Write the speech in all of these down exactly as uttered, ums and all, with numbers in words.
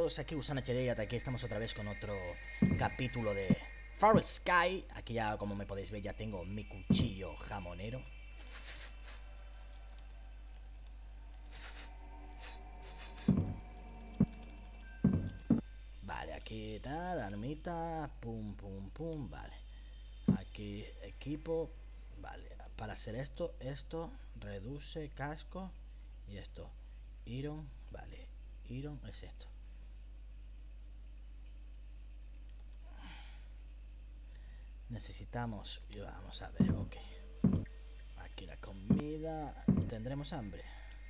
chicos, aquí Gusano H D y aquí estamos otra vez con otro capítulo de Far Sky. Aquí ya, como me podéis ver, ya tengo mi cuchillo jamonero. Vale, aquí tal, armita, pum, pum, pum, vale. Aquí equipo, vale, para hacer esto, esto, reduce casco y esto. Iron, vale, Iron es esto. Necesitamos, vamos a ver, ok. Aquí la comida, tendremos hambre.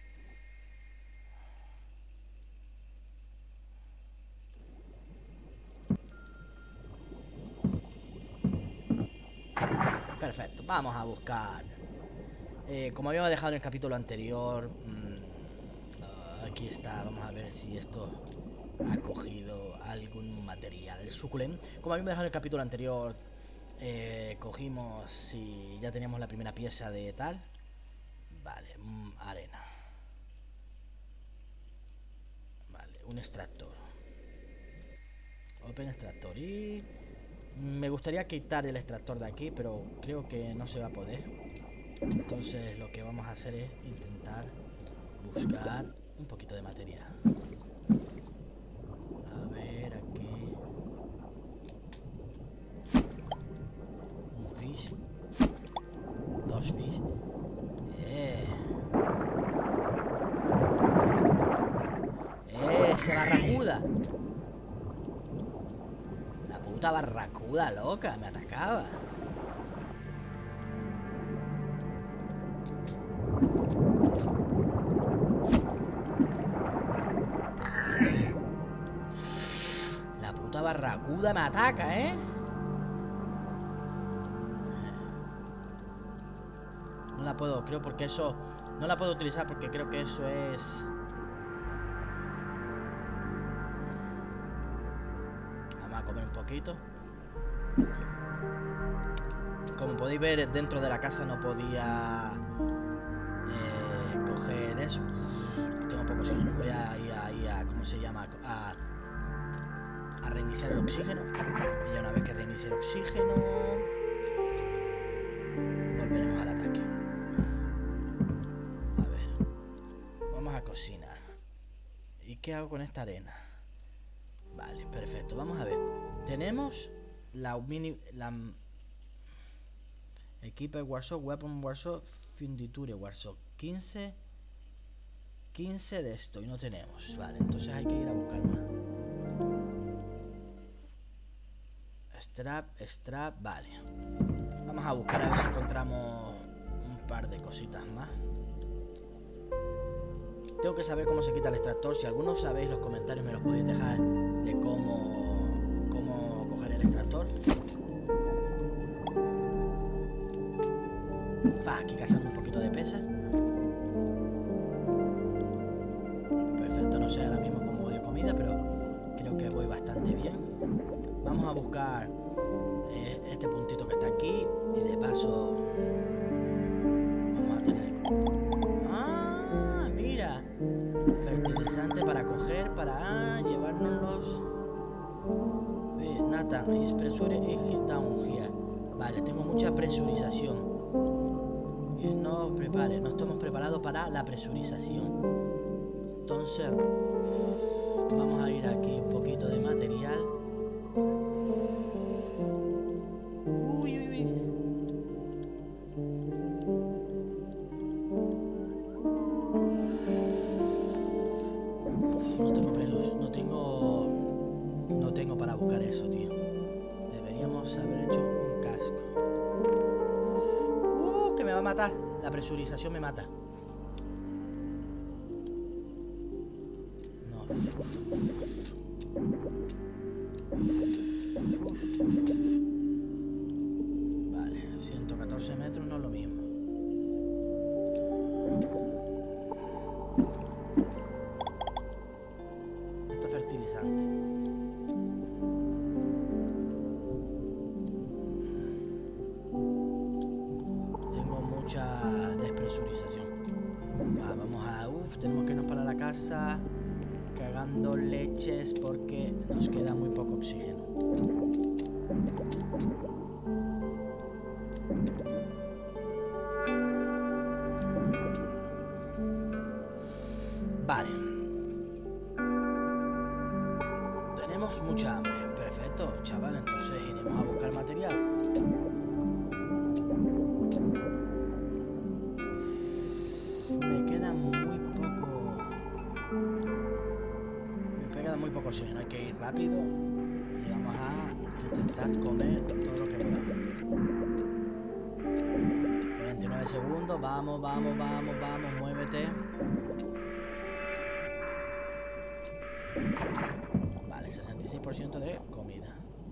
Perfecto, vamos a buscar. Eh, como habíamos dejado en el capítulo anterior, mmm, uh, aquí está, vamos a ver si esto ha cogido algún material suculento. Como habíamos dejado en el capítulo anterior, eh, cogimos si ya teníamos la primera pieza de tal. Vale, mmm, arena. Vale, un extractor. Open extractor y... me gustaría quitar el extractor de aquí, pero creo que no se va a poder. Entonces lo que vamos a hacer es intentar buscar un poquito de material. A ver, aquí. Un fish. Dos fish. Eh. Eh, ese barracuda. La puta barracuda loca, me atacaba. La puta barracuda me ataca, ¿eh? No la puedo, creo, porque eso... no la puedo utilizar porque creo que eso es... vamos a comer un poquito. Como podéis ver, dentro de la casa no podía eh, coger eso. Tengo poco oxígeno. Voy a ir a, ir a, ¿cómo se llama? A, a reiniciar el oxígeno. Y ya una vez que reinicie el oxígeno, volveremos al ataque. A ver, vamos a cocinar. ¿Y qué hago con esta arena? Vale, perfecto. Vamos a ver. Tenemos la mini... la equipa Workshop, Weapon Workshop, Funditure Workshop. quince quince de esto y no tenemos. Vale, entonces hay que ir a buscar más. Strap, strap, vale. Vamos a buscar a ver si encontramos un par de cositas más. Tengo que saber cómo se quita el extractor. Si algunos sabéis, los comentarios me los podéis dejar de cómo, cómo coger el extractor. Va, aquí cazando un poquito de pesa. Perfecto, no sé ahora mismo cómo voy de comida, pero creo que voy bastante bien. Vamos a buscar eh, este puntito que está aquí y de paso vamos a tener... ¡ah! Mira, fertilizante para coger, para ah, llevárnoslos. Eh, Nathan, is pressure is down here. Vale, tengo mucha presurización. No prepare, no estamos preparados para la presurización. Entonces vamos a ir aquí un poquito de material. Uy, uy, uy. No tengo pelos, no tengo no tengo para buscar eso, tío. Deberíamos haber hecho un casco. Uh, que me va a matar. La presurización me mata. No. Vale, ciento catorce metros no es lo mismo. Esto es fertilizante. Despresurización. Va, vamos a... uff, tenemos que irnos para la casa. Que tragando leches porque nos queda muy poco oxígeno. Vale. Tenemos mucha hambre. Perfecto, chaval. Entonces iremos a buscar material. Me queda muy poco. Me queda muy poco oxígeno. Hay que ir rápido y vamos a intentar comer todo lo que podamos. cuarenta y nueve segundos. Vamos, vamos, vamos, vamos. Muévete. Vale, sesenta y seis por ciento de comida.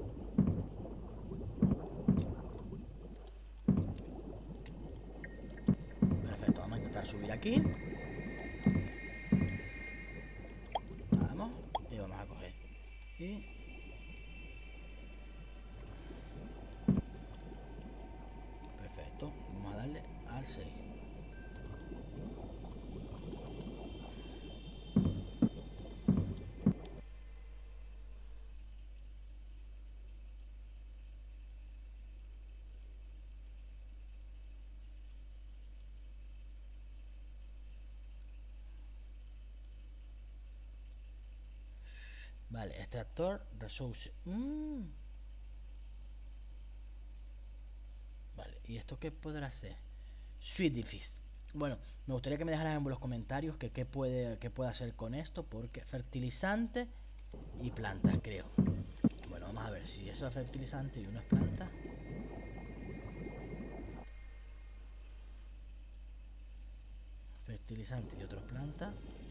Perfecto, vamos a intentar subir aquí. Vamos, y vamos a coger. Y... perfecto, vamos a darle al seis. Vale, extractor, resource. Mm. Vale, ¿y esto qué podrá hacer? Sweetie. Bueno, me gustaría que me dejaran en los comentarios que qué puede, qué puede hacer con esto, porque fertilizante y plantas, creo. Bueno, vamos a ver si eso es fertilizante y uno es planta. Fertilizante y otro es planta.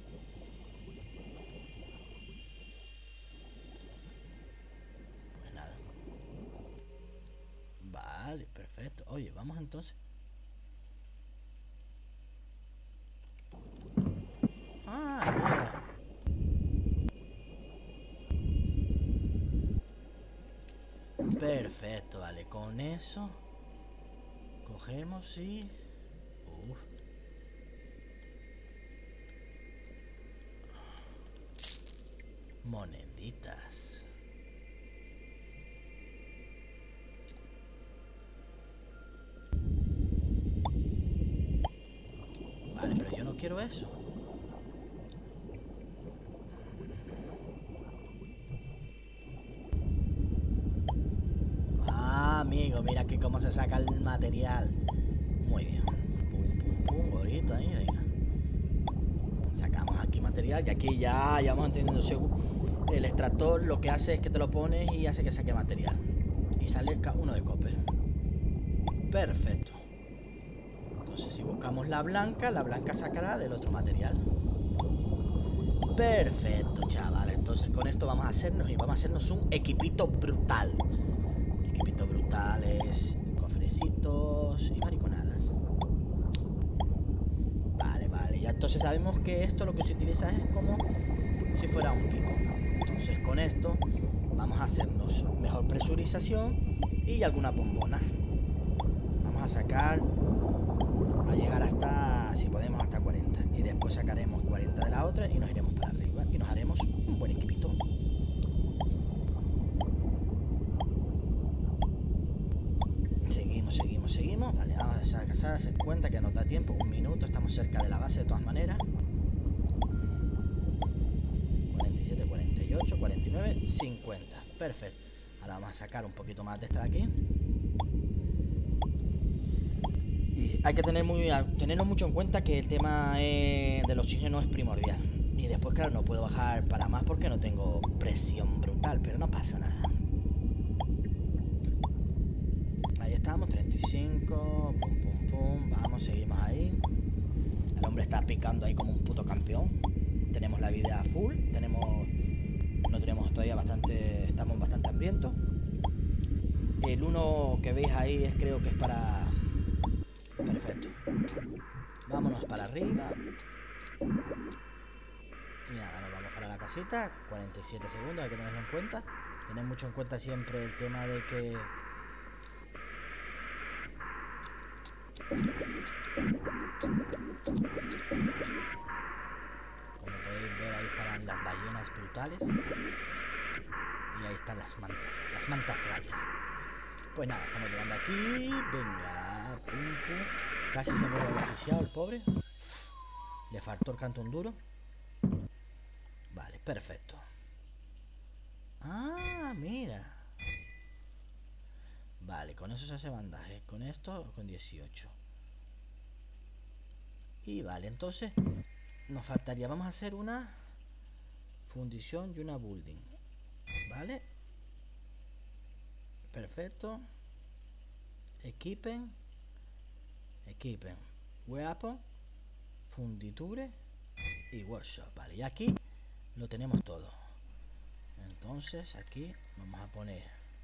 Pues nada. Vale, perfecto. Oye, vamos entonces. Ah, mira. Perfecto, vale. Con eso cogemos y... Uf. Moneditas. Vale, pero yo no quiero eso. Ah, amigo, mira aquí cómo se saca el material. Muy bien. Pum, pum, pum, bonito ahí, venga. Sacamos aquí material y aquí ya, ya vamos entendiendo. El extractor lo que hace es que te lo pones y hace que saque material. Y sale uno de copper. Perfecto. Entonces si buscamos la blanca, la blanca sacará del otro material. Perfecto, chaval. Entonces con esto vamos a hacernos y vamos a hacernos un equipito brutal. Equipito brutales, cofrecitos y mariconadas. Vale, vale. Ya entonces sabemos que esto lo que se utiliza es como si fuera un pico. Entonces con esto vamos a hacernos mejor presurización y alguna bombona. Vamos a sacar, a llegar hasta, si podemos, hasta cuarenta. Y después sacaremos cuarenta de la otra y nos iremos para arriba y nos haremos un buen equipito. Seguimos, seguimos, seguimos. Vale, vamos a hacer cuenta que nos da tiempo. Un minuto, estamos cerca de la base de todas maneras. cuarenta y siete, cuarenta y ocho, cuarenta y nueve, cincuenta. Perfecto. Ahora vamos a sacar un poquito más de esta de aquí. Y hay que tener muy, tenernos mucho en cuenta que el tema eh, del oxígeno es primordial. Y después, claro, no puedo bajar para más porque no tengo presión brutal, pero no pasa nada. Ahí estamos, treinta y cinco, pum, pum, pum, vamos, seguimos ahí. El hombre está picando ahí como un puto campeón. Tenemos la vida full, tenemos, no tenemos todavía bastante, estamos bastante hambrientos. El uno que veis ahí es, creo que es para... Perfecto. Vámonos para arriba. Y nada, nos vamos para la casita. cuarenta y siete segundos, hay que tenerlo en cuenta. Tener mucho en cuenta siempre el tema de que... Como podéis ver, ahí está la están las ballenas brutales. Y ahí están las mantas, las mantas rayas. Pues nada, estamos llegando aquí. Venga, pum, pum. Casi se muere el oficial, el pobre. Le faltó el cantón duro. Vale, perfecto. Ah, mira. Vale, con eso se hace bandaje. Con esto, con dieciocho. Y vale, entonces nos faltaría, vamos a hacer una fundición y una building. Vale. Perfecto. Equipen. Equipen. Weapon. Funditure. Y workshop. Vale, y aquí lo tenemos todo. Entonces aquí vamos a poner,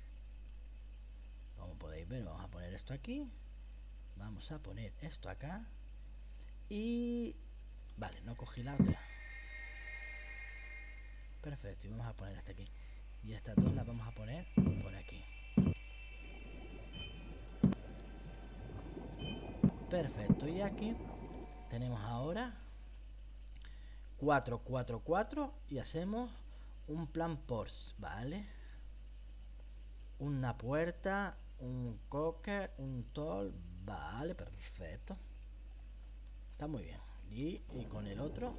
como podéis ver, vamos a poner esto aquí. Vamos a poner esto acá. Y vale, no cogí la otra. Perfecto, y vamos a poner hasta aquí. Y estas dos las vamos a poner por aquí. Perfecto, y aquí tenemos ahora cuatro, cuatro, cuatro. Y hacemos un plan Porsche, ¿vale? Una puerta, un cocker, un tall. Vale, perfecto. Está muy bien. Y, y con el otro,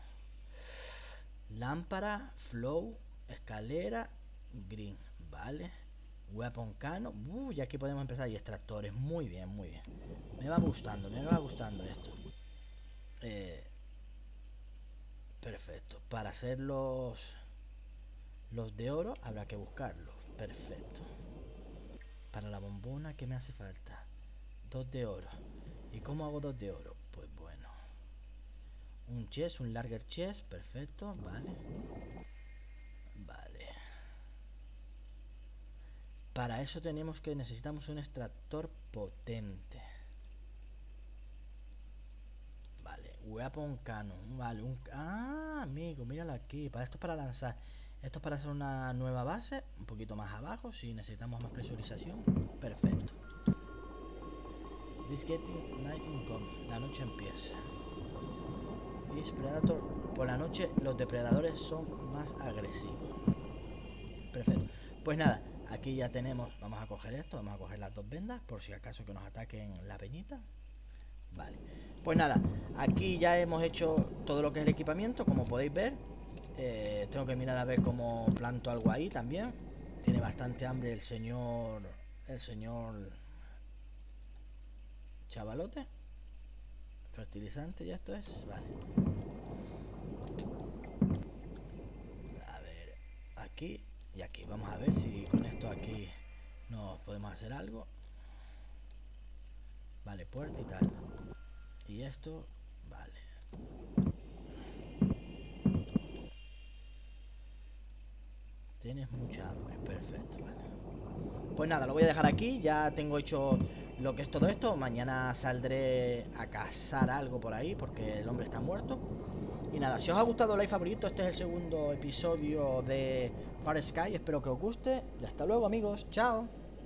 lámpara, flow, escalera, green, vale. Weapon cano. Uh, y aquí podemos empezar. Y extractores. Muy bien, muy bien. Me va gustando, me va gustando esto. Eh, perfecto. Para hacer los los de oro habrá que buscarlos. Perfecto. Para la bombona, ¿qué me hace falta? Dos de oro. ¿Y cómo hago dos de oro? Pues bueno, un chest, un larger chest. Perfecto, vale. Vale. Para eso tenemos que necesitamos un extractor potente. Vale, weapon cannon. Vale, un... Ah, amigo, míralo aquí. Para esto es para lanzar. Esto es para hacer una nueva base. Un poquito más abajo, si necesitamos más presurización. Perfecto. This getting night income. La noche empieza. This predator. Por la noche los depredadores son más agresivos. Perfecto. Pues nada, aquí ya tenemos. Vamos a coger esto. Vamos a coger las dos vendas. Por si acaso que nos ataquen la peñita. Vale. Pues nada, aquí ya hemos hecho todo lo que es el equipamiento. Como podéis ver. Eh, tengo que mirar a ver cómo planto algo ahí también. Tiene bastante hambre el señor. El señor chavalote. Fertilizante, ya esto es. Vale. A ver, aquí y aquí. Vamos a ver si con esto aquí nos podemos hacer algo. Vale, puerta y tal. Y esto, vale. Tienes mucha hambre, perfecto, vale. Pues nada, lo voy a dejar aquí. Ya tengo hecho lo que es todo esto. Mañana saldré a cazar algo por ahí porque el hombre está muerto. Y nada, si os ha gustado el like favorito, este es el segundo episodio de Far Sky. Espero que os guste. Y hasta luego, amigos. Chao.